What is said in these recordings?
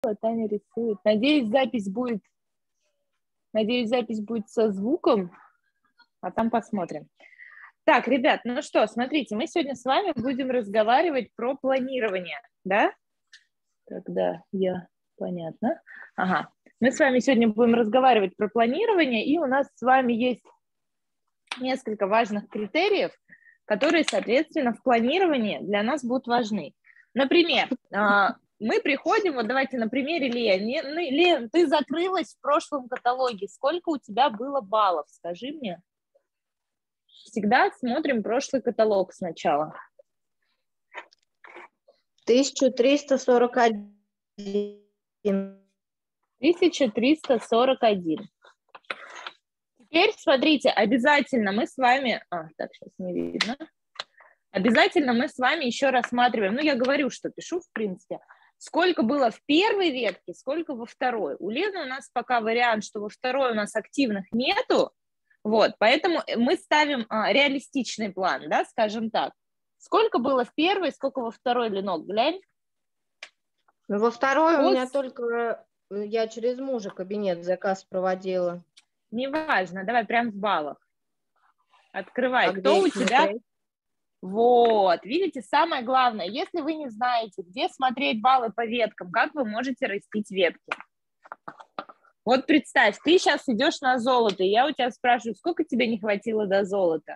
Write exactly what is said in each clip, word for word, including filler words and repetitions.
Таня рисует. Надеюсь, запись будет, надеюсь, запись будет со звуком, а там посмотрим. Так, ребят, ну что, смотрите, мы сегодня с вами будем разговаривать про планирование, да? Когда я... Понятно. Ага. Мы с вами сегодня будем разговаривать про планирование, и у нас с вами есть несколько важных критериев, которые, соответственно, в планировании для нас будут важны. Например, мы приходим, вот давайте на примере Лени. Лен, ты закрылась в прошлом каталоге. Сколько у тебя было баллов? Скажи мне. Всегда смотрим прошлый каталог сначала. тысяча триста сорок один. тысяча триста сорок один. Теперь, смотрите, обязательно мы с вами... А, так, сейчас не видно. Обязательно мы с вами еще рассматриваем, ну, я говорю, что пишу, в принципе, сколько было в первой ветке, сколько во второй. У Лены у нас пока вариант, что во второй у нас активных нету, вот, поэтому мы ставим а, реалистичный план, да, скажем так. Сколько было в первой, сколько во второй, Ленок, глянь. Во второй Пусть... у меня только я через мужа кабинет заказ проводила. Неважно, давай прям в баллах. Открывай, А кто у смотреть? тебя... Вот, видите, самое главное, если вы не знаете, где смотреть баллы по веткам, как вы можете растить ветки. Вот представь, ты сейчас идешь на золото, и я у тебя спрашиваю, сколько тебе не хватило до золота?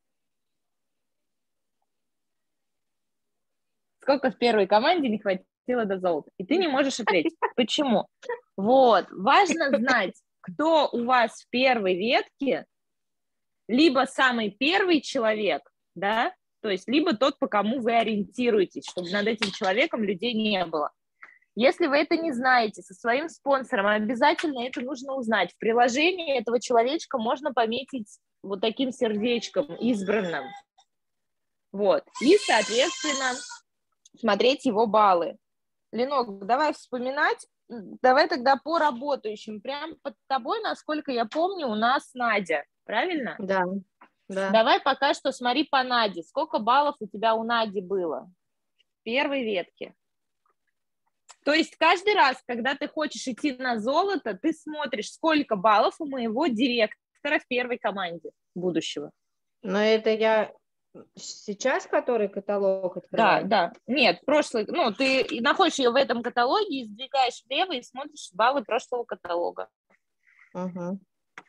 Сколько в первой команде не хватило до золота? И ты не можешь ответить. Почему? Вот, важно знать, кто у вас в первой ветке, либо самый первый человек, да, то есть либо тот, по кому вы ориентируетесь, чтобы над этим человеком людей не было. Если вы это не знаете, со своим спонсором обязательно это нужно узнать. В приложении этого человечка можно пометить вот таким сердечком избранным. Вот. И, соответственно, смотреть его баллы. Ленок, давай вспоминать. Давай тогда по работающим. Прям под тобой, насколько я помню, у нас Надя. Правильно? Да. Да. Давай пока что смотри по Наде. Сколько баллов у тебя у Нади было в первой ветке? То есть каждый раз, когда ты хочешь идти на золото, ты смотришь, сколько баллов у моего директора в первой команде будущего. Но это я сейчас, который каталог Да, открываю? да. Нет, прошлый, ну, ты находишь ее в этом каталоге, сдвигаешь влево и смотришь баллы прошлого каталога. Угу.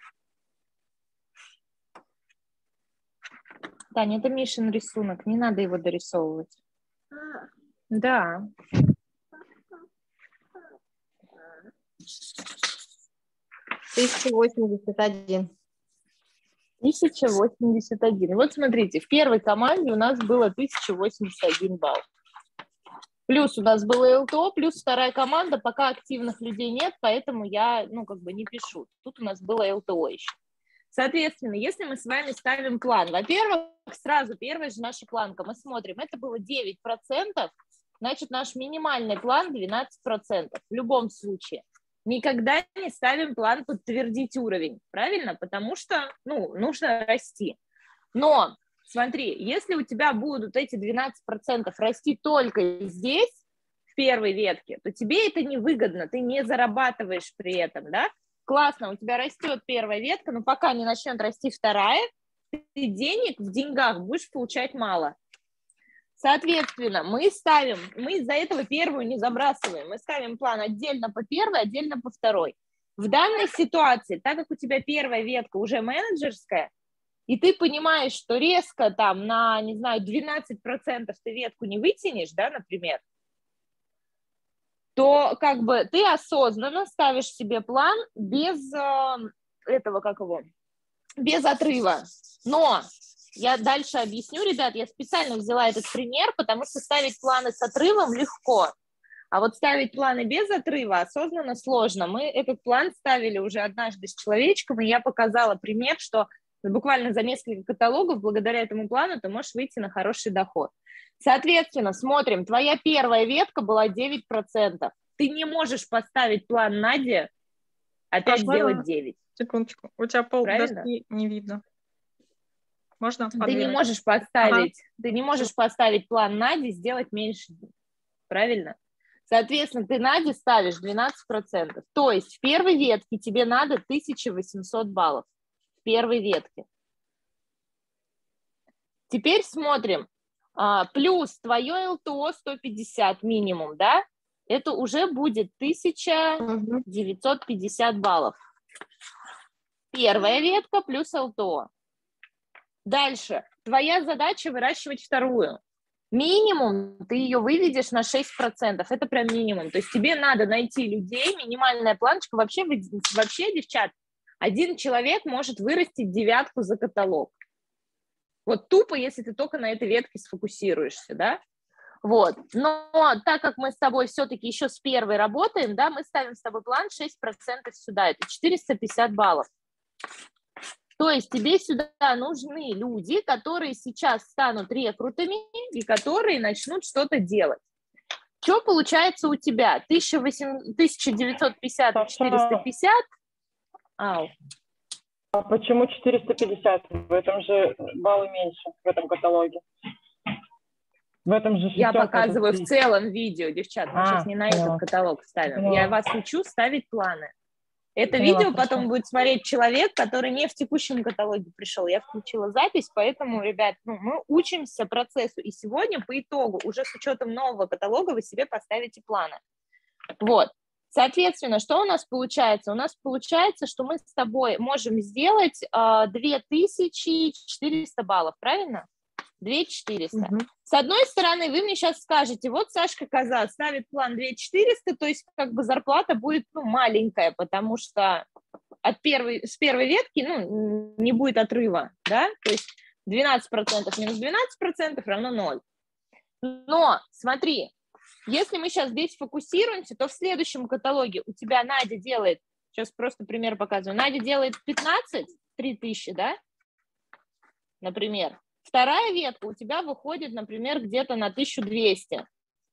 Таня, это Мишин рисунок, не надо его дорисовывать. А. Да. тысяча восемьдесят один. тысяча восемьдесят один. Вот смотрите, в первой команде у нас было тысяча восемьдесят один балл. Плюс у нас было эл тэ о, плюс вторая команда, пока активных людей нет, поэтому я, ну, как бы не пишу. Тут у нас было эл тэ о еще. Соответственно, если мы с вами ставим план, во-первых, сразу первая же наша планка, мы смотрим, это было девять процентов, значит, наш минимальный план двенадцать процентов в любом случае. Никогда не ставим план подтвердить уровень, правильно? Потому что, ну, нужно расти. Но, смотри, если у тебя будут эти двенадцать процентов расти только здесь, в первой ветке, то тебе это невыгодно, ты не зарабатываешь при этом, да? Классно, у тебя растет первая ветка, но пока не начнет расти вторая, ты денег в деньгах будешь получать мало. Соответственно, мы ставим, мы из-за этого первую не забрасываем, мы ставим план отдельно по первой, отдельно по второй. В данной ситуации, так как у тебя первая ветка уже менеджерская, и ты понимаешь, что резко там на, не знаю, двенадцать процентов ты ветку не вытянешь, да, например, то как бы ты осознанно ставишь себе план без э, этого, как его, без отрыва. Но я дальше объясню, ребят, я специально взяла этот пример, потому что ставить планы с отрывом легко, а вот ставить планы без отрыва осознанно сложно. Мы этот план ставили уже однажды с человечком, и я показала пример, что буквально за несколько каталогов благодаря этому плану ты можешь выйти на хороший доход. Соответственно, смотрим, твоя первая ветка была девять процентов. Ты не можешь поставить план Наде опять а сделать девять. Секундочку, у тебя пол Правильно? доски не видно. Можно Ты подвинуть? не можешь поставить, ага. ты не можешь поставить план Наде сделать меньше, правильно? Соответственно, ты Наде ставишь двенадцать процентов. То есть в первой ветке тебе надо тысяча восемьсот баллов. В первой ветке. Теперь смотрим. А, плюс твое эл тэ о сто пятьдесят минимум, да? Это уже будет тысяча девятьсот пятьдесят баллов. Первая ветка плюс эл тэ о. Дальше. Твоя задача выращивать вторую. Минимум ты ее выведешь на шесть процентов. Это прям минимум. То есть тебе надо найти людей, минимальная планочка. Вообще, вообще, девчат, один человек может вырастить девятку за каталог. Вот тупо, если ты только на этой ветке сфокусируешься, да? Вот. Но так как мы с тобой все-таки еще с первой работаем, да, мы ставим с тобой план шесть процентов сюда. Это четыреста пятьдесят баллов. То есть тебе сюда нужны люди, которые сейчас станут рекрутами и которые начнут что-то делать. Что получается у тебя? тысяча девятьсот пятьдесят и четыреста пятьдесят. Ау. А почему четыреста пятьдесят? В этом же баллы меньше, в этом каталоге. В этом же Я показываю в целом видео, девчат. Мы а, сейчас не на этот каталог ставим. Поняла. Я вас учу ставить планы. Это Поняла, видео потом хорошо. Будет смотреть человек, который не в текущем каталоге пришел. Я включила запись, поэтому, ребят, ну, мы учимся процессу. И сегодня по итогу, уже с учетом нового каталога, вы себе поставите планы. Вот. Соответственно, что у нас получается? У нас получается, что мы с тобой можем сделать э, две тысячи четыреста баллов, правильно? две тысячи четыреста. Угу. С одной стороны, вы мне сейчас скажете, вот Сашка Коза ставит план две тысячи четыреста, то есть как бы зарплата будет ну, маленькая, потому что от первой, с первой ветки ну, не будет отрыва, да, то есть двенадцать процентов минус двенадцать процентов равно ноль. Но смотри, если мы сейчас здесь фокусируемся, то в следующем каталоге у тебя Надя делает, сейчас просто пример показываю, Надя делает пятнадцать, три тысячи, да, например. Вторая ветка у тебя выходит, например, где-то на тысячу двести.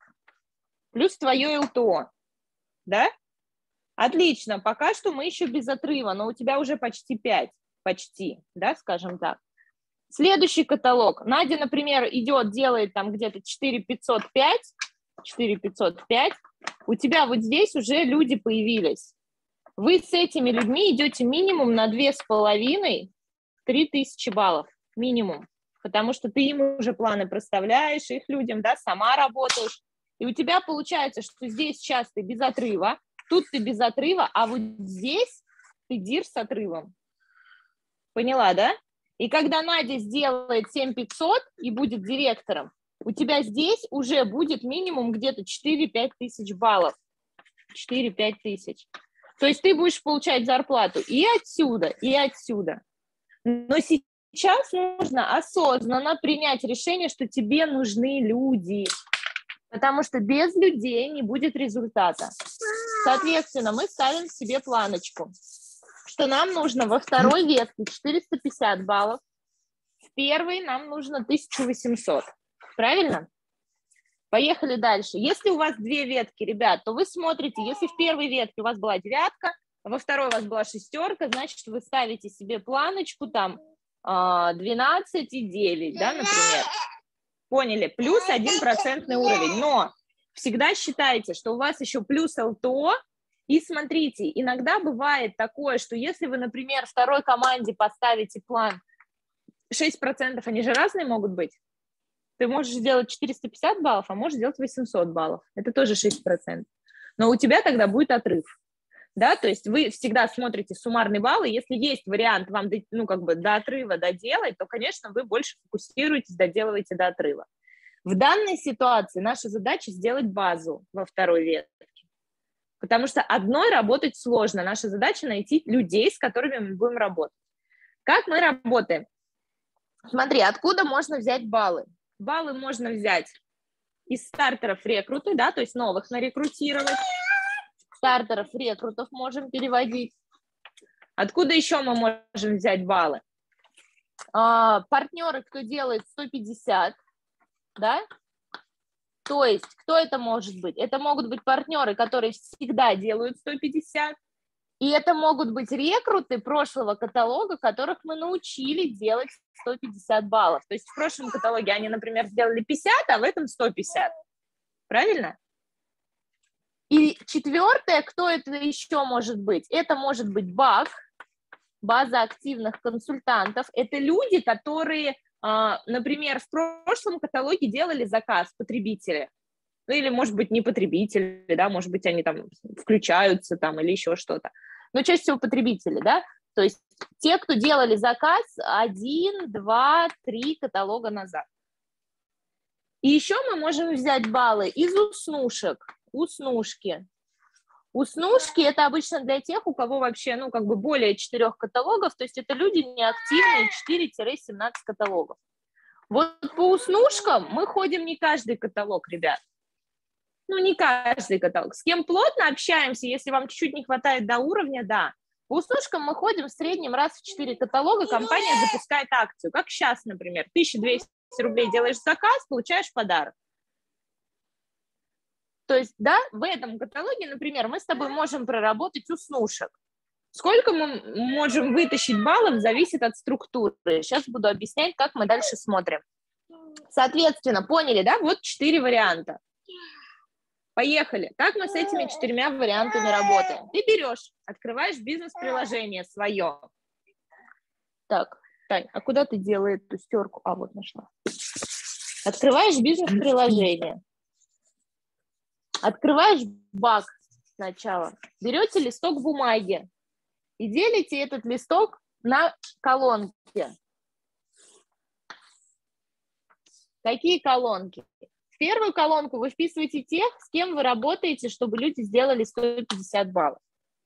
Плюс твое эл тэ о. Да? Отлично. Пока что мы еще без отрыва, но у тебя уже почти пять. Почти, да, скажем так. Следующий каталог. Надя, например, идет, делает там где-то четыре тысячи пятьсот пять. четыре тысячи пятьсот пять. У тебя вот здесь уже люди появились. Вы с этими людьми идете минимум на две с половиной — три тысячи баллов. Минимум. Потому что ты им уже планы проставляешь, их людям, да, сама работаешь. И у тебя получается, что здесь сейчас ты без отрыва, тут ты без отрыва, а вот здесь ты дир с отрывом. Поняла, да? И когда Надя сделает семь тысяч пятьсот и будет директором, у тебя здесь уже будет минимум где-то четыре-пять тысяч баллов. четыре-пять тысяч. То есть ты будешь получать зарплату и отсюда, и отсюда. Но сейчас Сейчас нужно осознанно принять решение, что тебе нужны люди, потому что без людей не будет результата. Соответственно, мы ставим себе планочку, что нам нужно во второй ветке четыреста пятьдесят баллов, в первой нам нужно тысяча восемьсот. Правильно? Поехали дальше. Если у вас две ветки, ребят, то вы смотрите, если в первой ветке у вас была девятка, а во второй у вас была шестерка, значит, вы ставите себе планочку там двенадцать и девять, да, например. Поняли? Плюс один процентный уровень. Но всегда считайте, что у вас еще плюс эл тэ о. И смотрите, иногда бывает такое, что если вы, например, второй команде поставите план шесть процентов, они же разные могут быть. Ты можешь сделать четыреста пятьдесят баллов, а можешь сделать восемьсот баллов. Это тоже шесть процентов. Но у тебя тогда будет отрыв. Да, то есть вы всегда смотрите суммарный балл, и если есть вариант вам ну, как бы до отрыва доделать, то, конечно, вы больше фокусируетесь, доделываете до отрыва. В данной ситуации наша задача сделать базу во второй ветке, потому что одной работать сложно. Наша задача найти людей, с которыми мы будем работать. Как мы работаем? Смотри, откуда можно взять баллы? Баллы можно взять из стартеров рекруты, да, то есть новых нарекрутировать. Стартеров, рекрутов можем переводить. Откуда еще мы можем взять баллы? А, партнеры, кто делает сто пятьдесят, да? То есть, кто это может быть? Это могут быть партнеры, которые всегда делают сто пятьдесят, и это могут быть рекруты прошлого каталога, которых мы научили делать сто пятьдесят баллов. То есть в прошлом каталоге они, например, сделали пятьдесят, а в этом сто пятьдесят. Правильно? И четвертое, кто это еще может быть? Это может быть БАК, база активных консультантов. Это люди, которые, например, в прошлом каталоге делали заказ потребители. Ну или, может быть, не потребители, да, может быть, они там включаются там или еще что-то. Но чаще всего потребители, да. То есть те, кто делали заказ один, два, три каталога назад. И еще мы можем взять баллы из уснушек. Уснушки. Уснушки – это обычно для тех, у кого вообще, ну, как бы более четырех каталогов, то есть это люди неактивные, четыре-семнадцать каталогов. Вот по уснушкам мы ходим не каждый каталог, ребят. Ну, не каждый каталог. С кем плотно общаемся, если вам чуть-чуть не хватает до уровня, да. По уснушкам мы ходим в среднем раз в четыре каталога, компания запускает акцию. Как сейчас, например, тысяча двести рублей делаешь заказ, получаешь подарок. То есть, да, в этом каталоге, например, мы с тобой можем проработать уснушек. Сколько мы можем вытащить баллов, зависит от структуры. Сейчас буду объяснять, как мы дальше смотрим. Соответственно, поняли, да? Вот четыре варианта. Поехали. Как мы с этими четырьмя вариантами работаем? Ты берешь, открываешь бизнес-приложение свое. Так, Тань, а куда ты делала эту стерку? А, вот нашла. Открываешь бизнес-приложение. Открываешь БАК сначала. Берете листок бумаги и делите этот листок на колонки. Какие колонки? В первую колонку вы вписываете тех, с кем вы работаете, чтобы люди сделали сто пятьдесят баллов.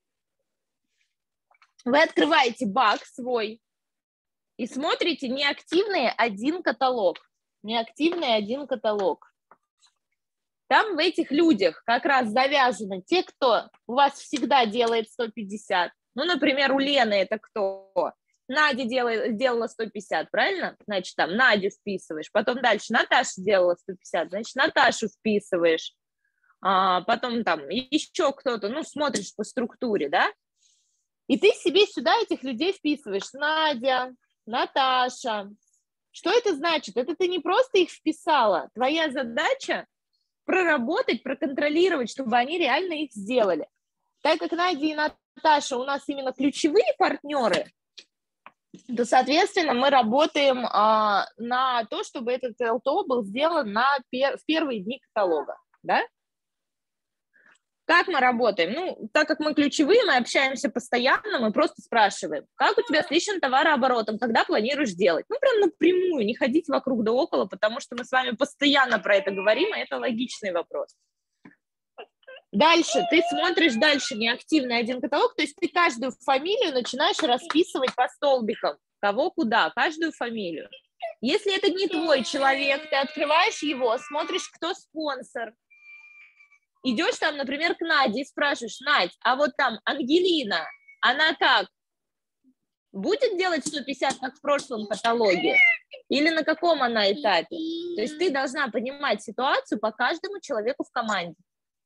Вы открываете БАК свой и смотрите неактивный один каталог. Неактивный один каталог. Там в этих людях как раз завязаны те, кто у вас всегда делает сто пятьдесят. Ну, например, у Лены это кто? Надя делает, делала сто пятьдесят, правильно? Значит, там Надю вписываешь. Потом дальше Наташа делала сто пятьдесят, значит, Наташу вписываешь. А потом там еще кто-то, ну, смотришь по структуре, да? И ты себе сюда этих людей вписываешь. Надя, Наташа. Что это значит? Это ты не просто их вписала. Твоя задача проработать, проконтролировать, чтобы они реально их сделали. Так как Надя и Наташа у нас именно ключевые партнеры, то, соответственно, мы работаем а, на то, чтобы этот эл тэ о был сделан на пер, в первые дни каталога. Да? Как мы работаем? Ну, так как мы ключевые, мы общаемся постоянно, мы просто спрашиваем, как у тебя с личным товарооборотом, когда планируешь делать? Ну, прям напрямую, не ходить вокруг да около, потому что мы с вами постоянно про это говорим, и это логичный вопрос. Дальше, ты смотришь дальше неактивный один каталог, то есть ты каждую фамилию начинаешь расписывать по столбикам, кого куда, каждую фамилию. Если это не твой человек, ты открываешь его, смотришь, кто спонсор. Идешь там, например, к Наде и спрашиваешь: Надь, а вот там Ангелина, она как? Будет делать сто пятьдесят, как в прошлом каталоге? Или на каком она этапе? То есть ты должна понимать ситуацию по каждому человеку в команде.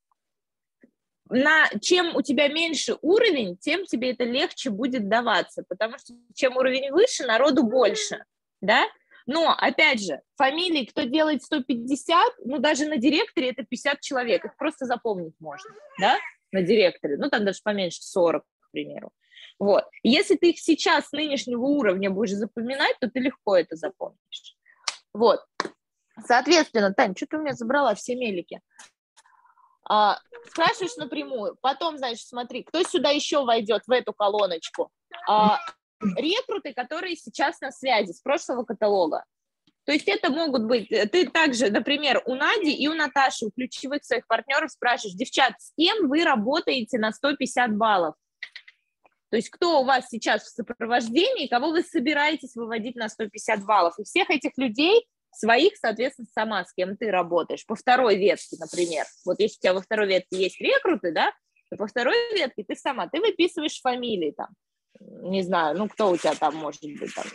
На, чем у тебя меньше уровень, тем тебе это легче будет даваться, потому что чем уровень выше, народу больше, да? Но, опять же, фамилии, кто делает сто пятьдесят, ну, даже на директоре это пятьдесят человек, их просто запомнить можно, да, на директоре, ну, там даже поменьше, сорок, к примеру. Вот. Если ты их сейчас с нынешнего уровня будешь запоминать, то ты легко это запомнишь. Вот. Соответственно, Тань, что ты у меня забрала все мелики? А, спрашиваешь напрямую, потом, значит, смотри, кто сюда еще войдет в эту колоночку? А, рекруты, которые сейчас на связи с прошлого каталога. То есть это могут быть, ты также, например, у Нади и у Наташи, у ключевых своих партнеров спрашиваешь: девчат, с кем вы работаете на сто пятьдесят баллов? То есть кто у вас сейчас в сопровождении, кого вы собираетесь выводить на сто пятьдесят баллов? И всех этих людей своих, соответственно, сама, с кем ты работаешь. По второй ветке, например. Вот если у тебя во второй ветке есть рекруты, да, то по второй ветке ты сама, ты выписываешь фамилии там. Не знаю, ну кто у тебя там может быть там?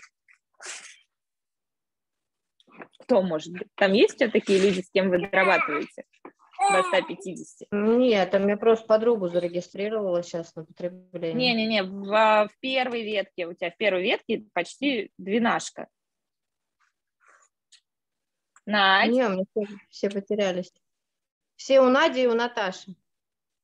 Кто может быть? Там есть у тебя такие люди, с кем вы дорабатываете до ста пятидесяти? Нет, там я просто подругу зарегистрировала сейчас на потребление. Не-не-не, в, в первой ветке, у тебя в первой ветке почти двенашка. Надь. Не, у меня все, все потерялись. Все у Нади и у Наташи.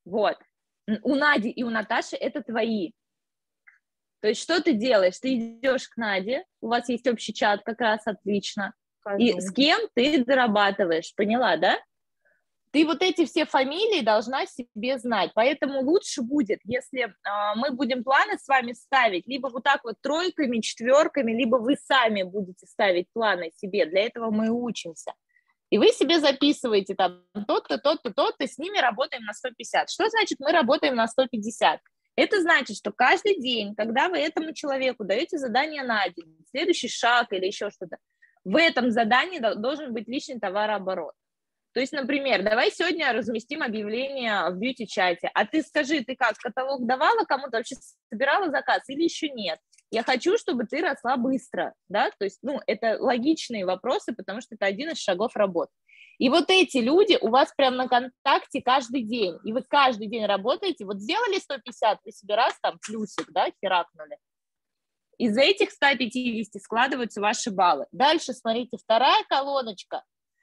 Вот. У Нади и у Наташи это твои. То есть что ты делаешь? Ты идешь к Наде, у вас есть общий чат, как раз отлично. И с кем ты дорабатываешь, поняла, да? Ты вот эти все фамилии должна себе знать, поэтому лучше будет, если э, мы будем планы с вами ставить, либо вот так вот тройками, четверками, либо вы сами будете ставить планы себе, для этого мы учимся. И вы себе записываете там тот-то, тот-то, тот-то, с ними работаем на сто пятьдесят. Что значит мы работаем на сто пятьдесят? Это значит, что каждый день, когда вы этому человеку даете задание на день, следующий шаг или еще что-то, в этом задании должен быть личный товарооборот. То есть, например, давай сегодня разместим объявление в бьюти-чате, а ты скажи, ты как, каталог давала кому-то, вообще собирала заказ или еще нет? Я хочу, чтобы ты росла быстро, да, то есть, ну, это логичные вопросы, потому что это один из шагов работы. И вот эти люди у вас прям на контакте каждый день, и вы каждый день работаете, вот сделали сто пятьдесят, вы себе раз там плюсик, да, херакнули. Из этих ста пятидесяти складываются ваши баллы. Дальше, смотрите, вторая колоночка.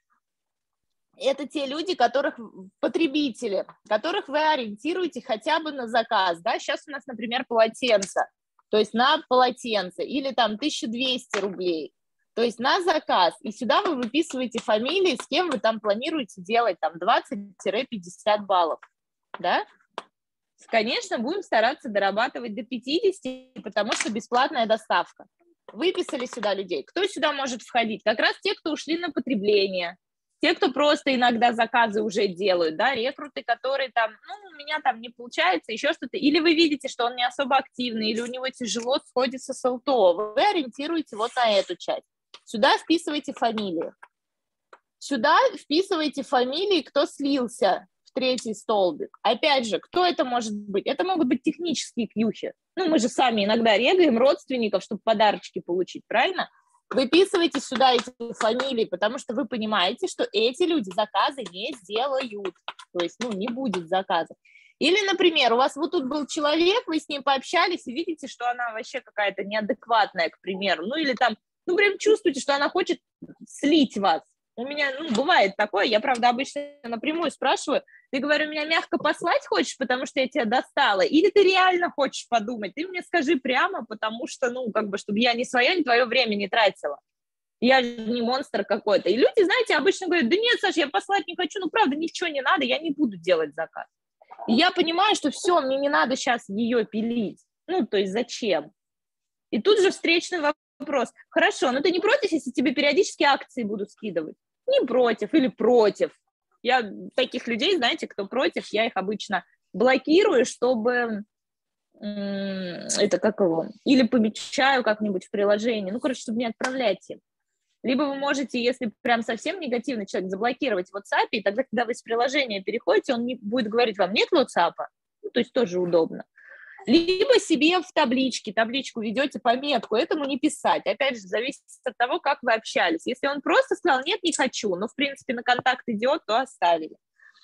Это те люди, которых потребители, которых вы ориентируете хотя бы на заказ, да, сейчас у нас, например, полотенце, то есть на полотенце, или там тысяча двести рублей, то есть на заказ, и сюда вы выписываете фамилии, с кем вы там планируете делать там двадцать-пятьдесят баллов, да. Конечно, будем стараться дорабатывать до пятидесяти, потому что бесплатная доставка. Выписали сюда людей. Кто сюда может входить? Как раз те, кто ушли на потребление, те, кто просто иногда заказы уже делают, да, рекруты, которые там, ну, у меня там не получается, еще что-то, или вы видите, что он не особо активный, или у него тяжело сходится с эл тэ о, вы ориентируете вот на эту часть. Сюда вписываете фамилии. Сюда вписываете фамилии, кто слился в третий столбик. Опять же, кто это может быть? Это могут быть технические кьюхи. Ну, мы же сами иногда регаем родственников, чтобы подарочки получить, правильно? Выписывайте сюда эти фамилии, потому что вы понимаете, что эти люди заказы не сделают. То есть, ну, не будет заказа. Или, например, у вас вот тут был человек, вы с ним пообщались и видите, что она вообще какая-то неадекватная, к примеру. Ну, или там, ну, прям чувствуете, что она хочет слить вас. У меня, ну, бывает такое, я, правда, обычно напрямую спрашиваю, ты, говорю, меня мягко послать хочешь, потому что я тебя достала, или ты реально хочешь подумать? Ты мне скажи прямо, потому что, ну, как бы, чтобы я ни свое, ни твое время не тратила. Я же не монстр какой-то. И люди, знаете, обычно говорят, да нет, Саша, я послать не хочу, ну, правда, ничего не надо, я не буду делать заказ. И я понимаю, что все, мне не надо сейчас ее пилить. Ну, то есть зачем? И тут же встречный вопрос. Хорошо, но ты не против, если тебе периодически акции будут скидывать? Не против или против. Я таких людей, знаете, кто против, я их обычно блокирую, чтобы это как его, или помечаю как-нибудь в приложении, ну, короче, чтобы не отправлять им. Либо вы можете, если прям совсем негативный человек, заблокировать в WhatsApp, и тогда, когда вы из приложения переходите, он не будет говорить вам, нет WhatsApp, ну, то есть тоже удобно. Либо себе в табличке, табличку ведете пометку, этому не писать. Опять же, зависит от того, как вы общались. Если он просто сказал, нет, не хочу, но, в принципе, на контакт идет, то оставили.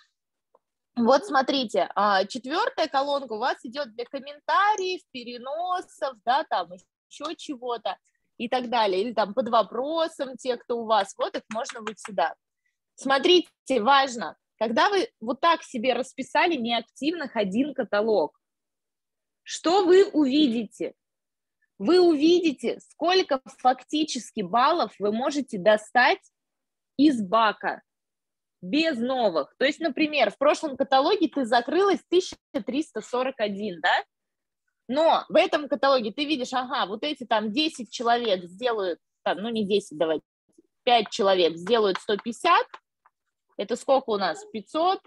Вот смотрите, четвертая колонка у вас идет для комментариев, переносов, да, там еще чего-то и так далее. Или там под вопросом те, кто у вас, вот их можно вот сюда. Смотрите, важно, когда вы вот так себе расписали неактивных один каталог, что вы увидите? Вы увидите, сколько фактически баллов вы можете достать из бака без новых. То есть, например, в прошлом каталоге ты закрылась тысяча триста сорок один, да? Но в этом каталоге ты видишь, ага, вот эти там десять человек сделают, там, ну не десять, давайте, пять человек сделают сто пятьдесят. Это сколько у нас? пятьсот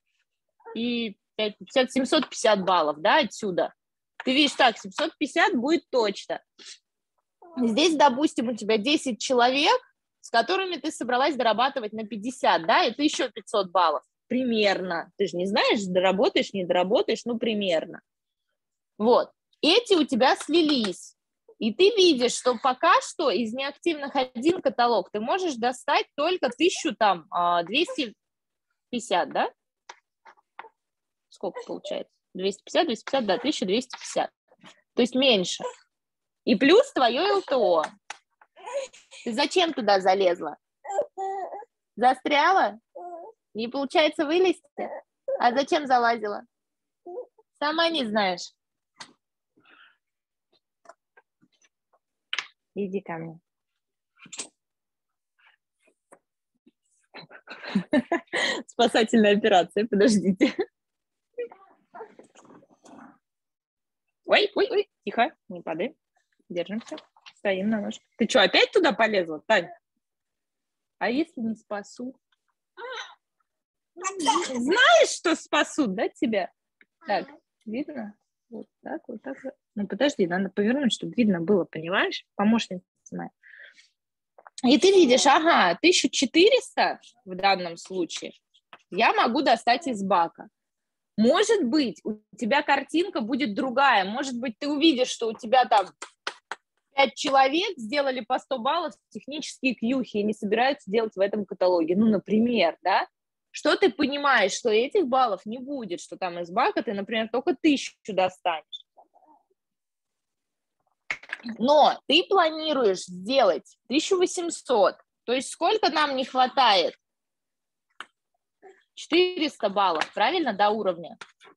и пятьдесят, семьсот пятьдесят баллов, да, отсюда. Ты видишь, так, семьсот пятьдесят будет точно. Здесь, допустим, у тебя десять человек, с которыми ты собралась дорабатывать на пятьдесят, да, это еще пятьсот баллов. Примерно. Ты же не знаешь, доработаешь, не доработаешь, ну, примерно. Вот. Эти у тебя слились. И ты видишь, что пока что из неактивных один каталог ты можешь достать только тысячу, там, двести пятьдесят, да? Сколько получается? двести пятьдесят, двести пятьдесят, да, тысяча двести пятьдесят. То есть меньше. И плюс твое эл тэ о. Ты зачем туда залезла? Застряла? Не получается вылезти? А зачем залазила? Сама не знаешь. Иди ко мне. Спасательная операция, подождите. Ой, ой, ой, тихо, не падай. Держимся, стоим на ножке. Ты что, опять туда полезла, Тань? А если не спасу? Знаешь, что спасут, да, тебя? Так, видно? Вот так, вот так. Ну, подожди, надо повернуть, чтобы видно было, понимаешь? Помощница моя. И ты видишь, ага, тысяча четыреста в данном случае я могу достать из бака. Может быть, у тебя картинка будет другая. Может быть, ты увидишь, что у тебя там пять человек сделали по сто баллов технические кьюхи и не собираются делать в этом каталоге. Ну, например, да? Что ты понимаешь, что этих баллов не будет, что там из бака ты, например, только тысячу достанешь. Но ты планируешь сделать тысячу восемьсот. То есть сколько нам не хватает? четыреста баллов, правильно, до уровня?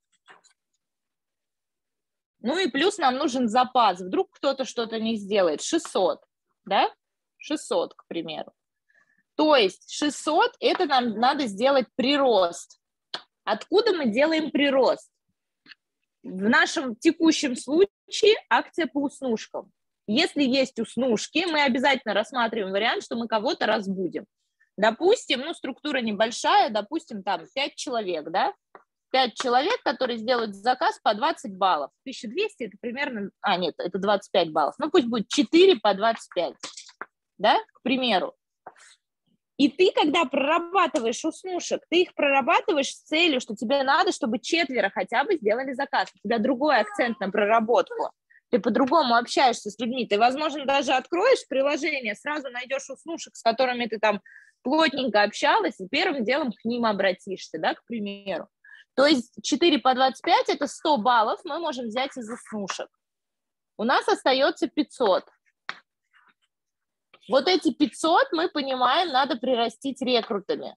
Ну и плюс нам нужен запас. Вдруг кто-то что-то не сделает. шестьсот, да? шестьсот, к примеру. То есть шестьсот – это нам надо сделать прирост. Откуда мы делаем прирост? В нашем текущем случае акция по уснушкам. Если есть уснушки, мы обязательно рассматриваем вариант, что мы кого-то разбудим. Допустим, ну, структура небольшая, допустим, там пять человек, да? пять человек, которые сделают заказ по двадцать баллов. тысяча двести – это примерно… А, нет, это двадцать пять баллов. Ну, пусть будет четыре по двадцать пять, да, к примеру. И ты, когда прорабатываешь уснушек, ты их прорабатываешь с целью, что тебе надо, чтобы четверо хотя бы сделали заказ. У тебя другой акцент на проработку. Ты по-другому общаешься с людьми. Ты, возможно, даже откроешь приложение, сразу найдешь уснушек, с которыми ты там плотненько общалась, и первым делом к ним обратишься, да, к примеру. То есть четыре по двадцать пять – это сто баллов мы можем взять из уснушек. У нас остается пятьсот. Вот эти пятьсот, мы понимаем, надо прирастить рекрутами.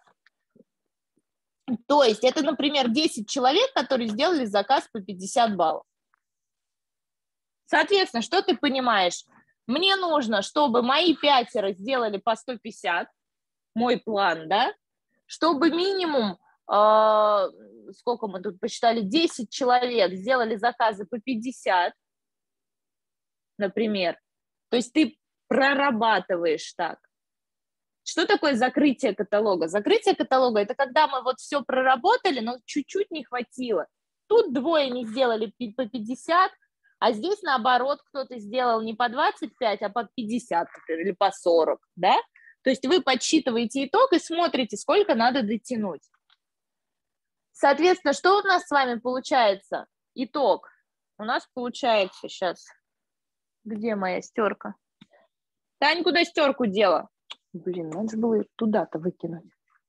То есть это, например, десять человек, которые сделали заказ по пятьдесят баллов. Соответственно, что ты понимаешь? Мне нужно, чтобы мои пятеро сделали по сто пятьдесят, мой план, да, чтобы минимум, э, сколько мы тут посчитали, десять человек сделали заказы по пятьдесят, например. То есть ты прорабатываешь так. Что такое закрытие каталога? Закрытие каталога – это когда мы вот все проработали, но чуть-чуть не хватило. Тут двое не сделали по пятьдесят, а здесь, наоборот, кто-то сделал не по двадцать пять, а по пятьдесят, например, или по сорок, да? То есть вы подсчитываете итог и смотрите, сколько надо дотянуть. Соответственно, что у нас с вами получается? Итог. У нас получается сейчас… Где моя стерка? Тань, куда стерку дела? Блин, надо же было туда-то выкинуть.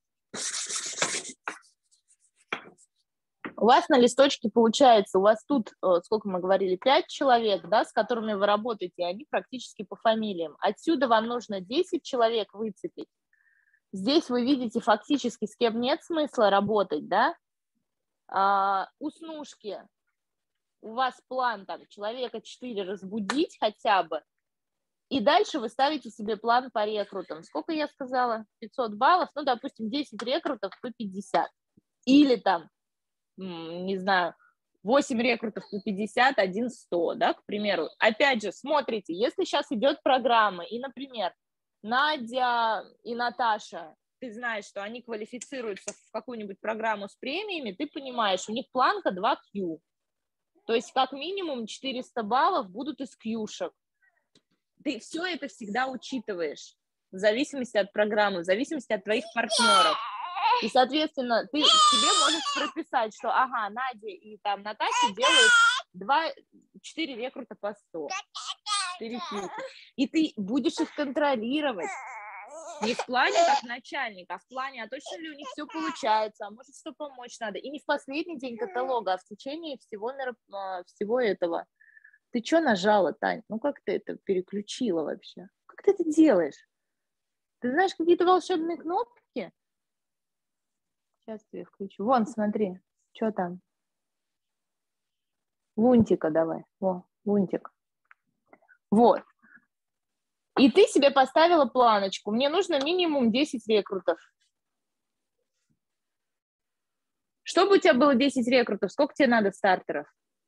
У вас на листочке получается, у вас тут, сколько мы говорили, пять человек, да, с которыми вы работаете, и они практически по фамилиям. Отсюда вам нужно десять человек выцепить. Здесь вы видите фактически, с кем нет смысла работать, да. А, уснушки. У вас план там человека четыре разбудить хотя бы. И дальше вы ставите себе план по рекрутам. Сколько я сказала? пятьсот баллов. Ну, допустим, десять рекрутов по пятьдесят. Или там, не знаю, восемь рекрутов по пятьдесят, один сто, да, к примеру. Опять же, смотрите, если сейчас идет программа, и, например, Надя и Наташа, ты знаешь, что они квалифицируются в какую-нибудь программу с премиями, ты понимаешь, у них планка два кью. То есть как минимум четыреста баллов будут из кьюшек. Ты все это всегда учитываешь в зависимости от программы, в зависимости от твоих партнеров. И, соответственно, ты себе можешь прописать, что, ага, Надя и там Наташа делают два-четыре рекрута по сто. четыре кьюшек. И ты будешь их контролировать. Не в плане как начальник, а в плане, а точно ли у них все получается, а может, что помочь надо. И не в последний день каталога, а в течение всего, всего этого. Ты что нажала, Тань? Ну как ты это переключила вообще? Как ты это делаешь? Ты знаешь какие-то волшебные кнопки? Сейчас я включу. Вон, смотри, что там. Лунтика давай. О, лунтик. Вот. И ты себе поставила планочку. Мне нужно минимум десять рекрутов. Чтобы у тебя было десять рекрутов, сколько тебе надо стартеров?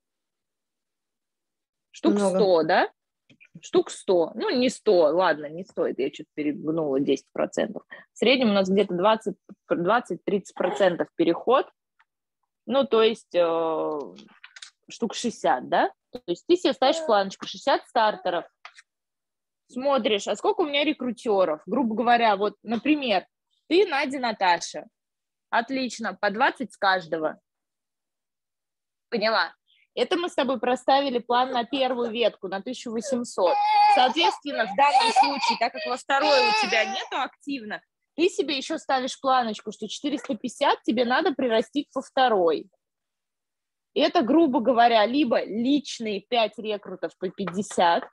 Штук Много. сто, да? Штук сто. Ну, не сто, ладно, не сто, это я что-то перегнула десять процентов. В среднем у нас где-то двадцать-тридцать процентов переход. Ну, то есть э, штук шестьдесят, да? То есть ты себе ставишь планочку шестьдесят стартеров. Смотришь, а сколько у меня рекрутеров? Грубо говоря, вот, например, ты, Надя, Наташа. Отлично, по двадцать с каждого. Поняла? Это мы с тобой проставили план на первую ветку, на тысячу восемьсот. Соответственно, в данном случае, так как во второй у тебя нету активно, ты себе еще ставишь планочку, что четыреста пятьдесят тебе надо прирастить по второй. Это, грубо говоря, либо личные пять рекрутов по пятьдесят,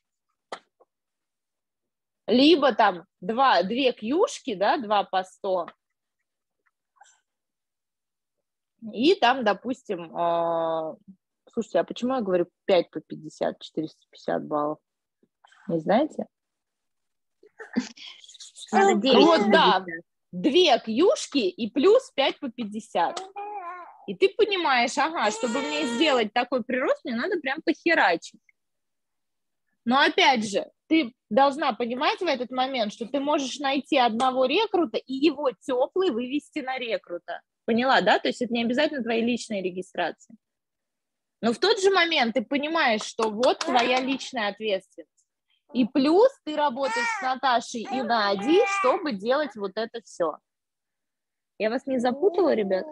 либо там два, две кьюшки, да, два по сто, и там, допустим, э, слушайте, а почему я говорю пять по пятьдесят, четыреста пятьдесят баллов? Не знаете? Надо девять Ну вот, по да, пятьдесят. две кьюшки и плюс пять по пятьдесят. И ты понимаешь, ага, чтобы мне сделать такой прирост, мне надо прям похерачить. Но опять же, ты должна понимать в этот момент, что ты можешь найти одного рекрута и его теплый вывести на рекрута. Поняла, да? То есть это не обязательно твои личные регистрации. Но в тот же момент ты понимаешь, что вот твоя личная ответственность. И плюс ты работаешь с Наташей и Надей, чтобы делать вот это все. Я вас не запутала, ребят?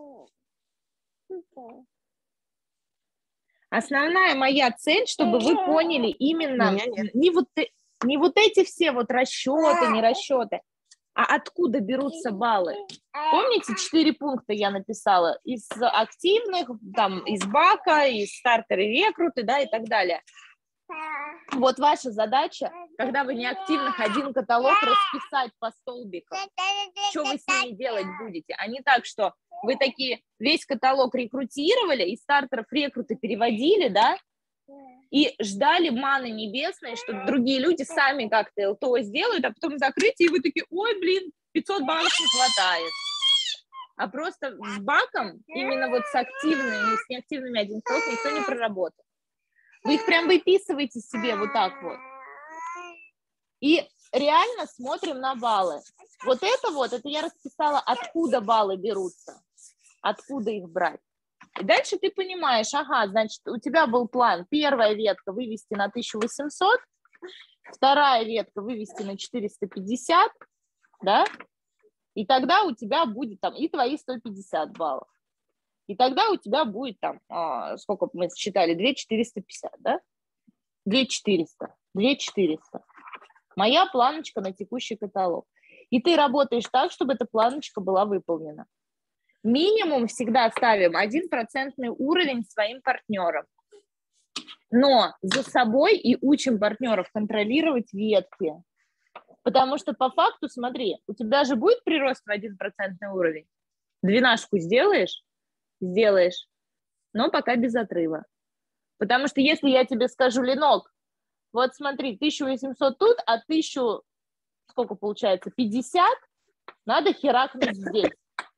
Основная моя цель, чтобы вы поняли именно Меня нет. не вот, э- не вот эти все вот расчеты, не расчеты, а откуда берутся баллы. Помните, четыре пункта я написала? Из активных, там, из бака, из стартера рекруты, да, и так далее. Вот ваша задача, когда вы неактивных, один каталог расписать по столбикам. Что вы с ними делать будете? А не так, что вы такие весь каталог рекрутировали, из стартеров рекруты переводили, да, и ждали маны небесной, что другие люди сами как-то эл тэ о сделают, а потом закрытие, и вы такие, ой, блин, пятьсот баллов не хватает. А просто с баком, именно вот с активными, с неактивными один каталог никто не проработал. Вы их прям выписываете себе вот так вот. И реально смотрим на баллы. Вот это вот, это я расписала, откуда баллы берутся, откуда их брать. И дальше ты понимаешь, ага, значит, у тебя был план, первая ветка вывести на тысячу восемьсот, вторая ветка вывести на четыреста пятьдесят, да, и тогда у тебя будет там и твои сто пятьдесят баллов. И тогда у тебя будет там, а, сколько мы считали, две тысячи четыреста пятьдесят, да? две тысячи четыреста. две тысячи четыреста. Моя планочка на текущий каталог. И ты работаешь так, чтобы эта планочка была выполнена. Минимум всегда ставим один процентный уровень своим партнерам. Но за собой и учим партнеров контролировать ветки. Потому что по факту, смотри, у тебя же будет прирост в один процентный уровень. Двенашку сделаешь? Сделаешь. Но пока без отрыва. Потому что если я тебе скажу, Ленок, вот смотри, тысяча восемьсот тут, а тысяча, сколько получается, пятьдесят, надо херакнуть здесь.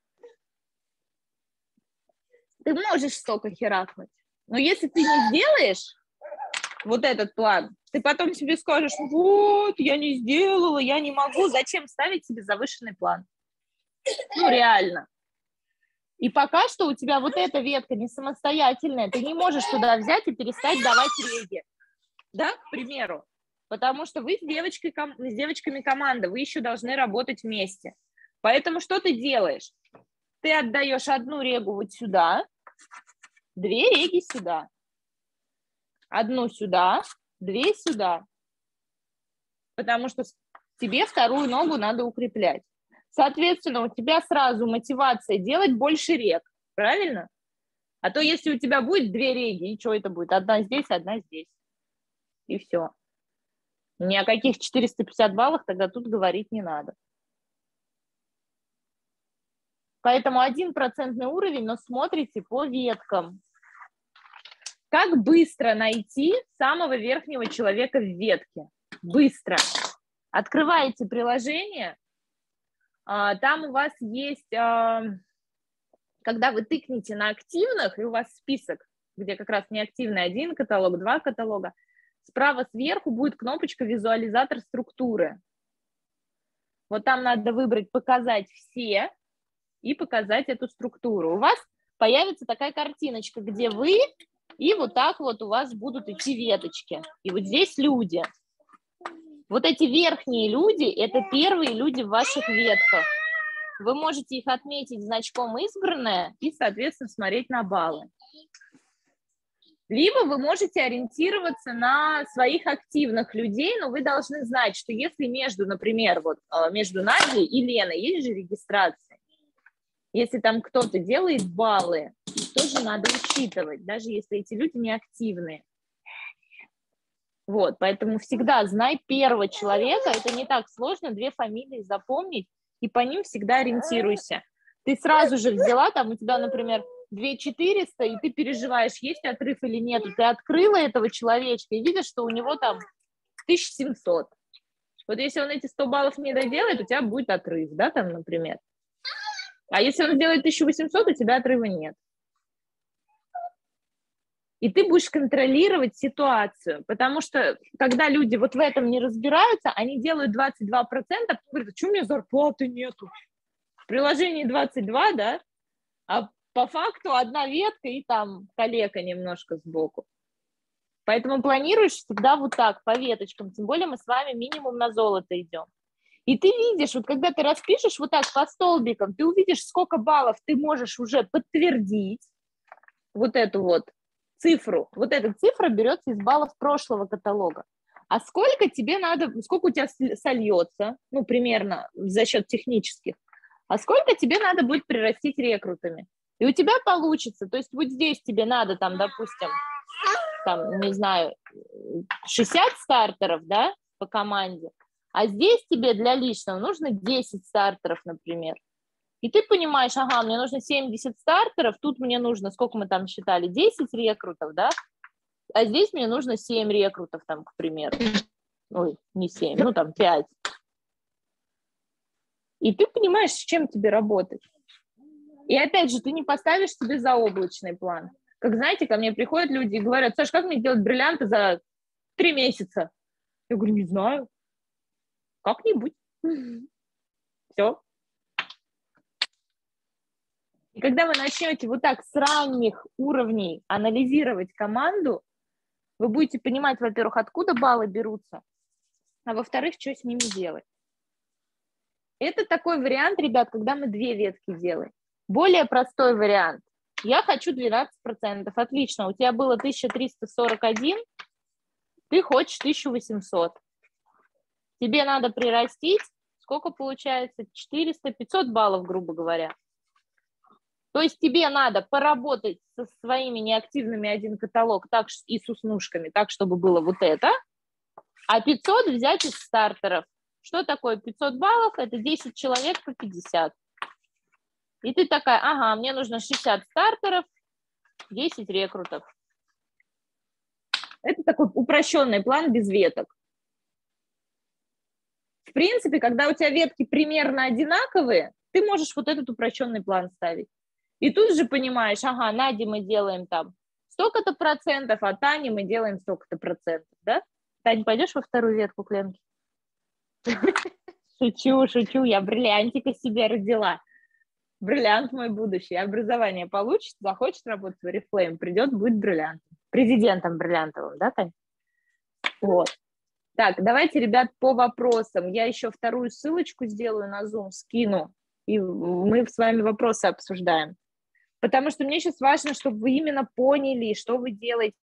Ты можешь столько херакнуть. Но если ты не сделаешь вот этот план, ты потом себе скажешь, вот, я не сделала, я не могу. Зачем ставить себе завышенный план? Ну, реально. И пока что у тебя вот эта ветка не самостоятельная, ты не можешь туда взять и перестать давать реги. Да, к примеру. Потому что вы с, девочкой, с девочками команда, вы еще должны работать вместе. Поэтому что ты делаешь? Ты отдаешь одну регу вот сюда, две реги сюда. Одну сюда, две сюда. Потому что тебе вторую ногу надо укреплять. Соответственно, у тебя сразу мотивация делать больше рег. Правильно? А то если у тебя будет две реги, и что это будет? Одна здесь, одна здесь. И все. Ни о каких четырёхстах пятидесяти баллах тогда тут говорить не надо. Поэтому один процентный уровень, но смотрите по веткам. Как быстро найти самого верхнего человека в ветке? Быстро. Открываете приложение, там у вас есть, когда вы тыкнете на активных, и у вас список, где как раз неактивный один каталог, два каталога, справа сверху будет кнопочка «Визуализатор структуры». Вот там надо выбрать «Показать все» и показать эту структуру. У вас появится такая картиночка, где вы, и вот так вот у вас будут идти веточки. И вот здесь люди. Вот эти верхние люди – это первые люди в ваших ветках. Вы можете их отметить значком «Избранное» и, соответственно, смотреть на баллы. Либо вы можете ориентироваться на своих активных людей, но вы должны знать, что если между, например, вот между Надей и Леной есть же регистрация, если там кто-то делает баллы, тоже надо учитывать, даже если эти люди не активные. Вот, поэтому всегда знай первого человека, это не так сложно, две фамилии запомнить, и по ним всегда ориентируйся. Ты сразу же взяла, там у тебя, например, две тысячи четыреста, и ты переживаешь, есть отрыв или нет. Ты открыла этого человечка и видишь, что у него там тысяча семьсот. Вот если он эти сто баллов не доделает, у тебя будет отрыв, да, там, например. А если он сделает тысячу восемьсот, у тебя отрыва нет. И ты будешь контролировать ситуацию, потому что, когда люди вот в этом не разбираются, они делают двадцать два процента, говорят, а что у меня зарплаты нету? В приложении двадцать два, да, а по факту одна ветка и там калека немножко сбоку. Поэтому планируешь всегда вот так, по веточкам, тем более мы с вами минимум на золото идем. И ты видишь, вот когда ты распишешь вот так по столбикам, ты увидишь, сколько баллов ты можешь уже подтвердить вот эту вот цифру. Вот эта цифра берется из баллов прошлого каталога. А сколько тебе надо, сколько у тебя сольется, ну, примерно за счет технических, а сколько тебе надо будет прирастить рекрутами. И у тебя получится, то есть вот здесь тебе надо там, допустим, там, не знаю, шестьдесят стартеров, да, по команде, а здесь тебе для личного нужно десять стартеров, например. И ты понимаешь, ага, мне нужно семьдесят стартеров, тут мне нужно, сколько мы там считали, десять рекрутов, да, а здесь мне нужно семь рекрутов, там, к примеру. Ой, не семь, ну там пять. И ты понимаешь, с чем тебе работать. И опять же, ты не поставишь себе заоблачный план. Как, знаете, ко мне приходят люди и говорят, Саш, как мне делать бриллианты за три месяца? Я говорю, не знаю. Как-нибудь. Все. И когда вы начнете вот так с ранних уровней анализировать команду, вы будете понимать, во-первых, откуда баллы берутся, а во-вторых, что с ними делать. Это такой вариант, ребят, когда мы две ветки делаем. Более простой вариант. Я хочу двенадцать процентов. Отлично, у тебя было тысяча триста сорок один, ты хочешь тысячу восемьсот. Тебе надо прирастить, сколько получается? четыреста пятьсот баллов, грубо говоря. То есть тебе надо поработать со своими неактивными один каталог так, и с уснушками, так, чтобы было вот это, а пятьсот взять из стартеров. Что такое пятьсот баллов? Это десять человек по пятьдесят. И ты такая, ага, мне нужно шестьдесят стартеров, десять рекрутов. Это такой упрощенный план без веток. В принципе, когда у тебя ветки примерно одинаковые, ты можешь вот этот упрощенный план ставить. И тут же понимаешь, ага, Наде мы делаем там столько-то процентов, а Тане мы делаем столько-то процентов, да? Тань, пойдешь во вторую ветку клемки? Шучу, шучу, я бриллиантика себе родила. Бриллиант мой будущий. Образование получит, захочет работать в Oriflame, придет, будет бриллиантом. Президентом бриллиантовым, да, Тань? Вот. Так, давайте, ребят, по вопросам. Я еще вторую ссылочку сделаю на Zoom, скину, и мы с вами вопросы обсуждаем. Потому что мне сейчас важно, чтобы вы именно поняли, что вы делаете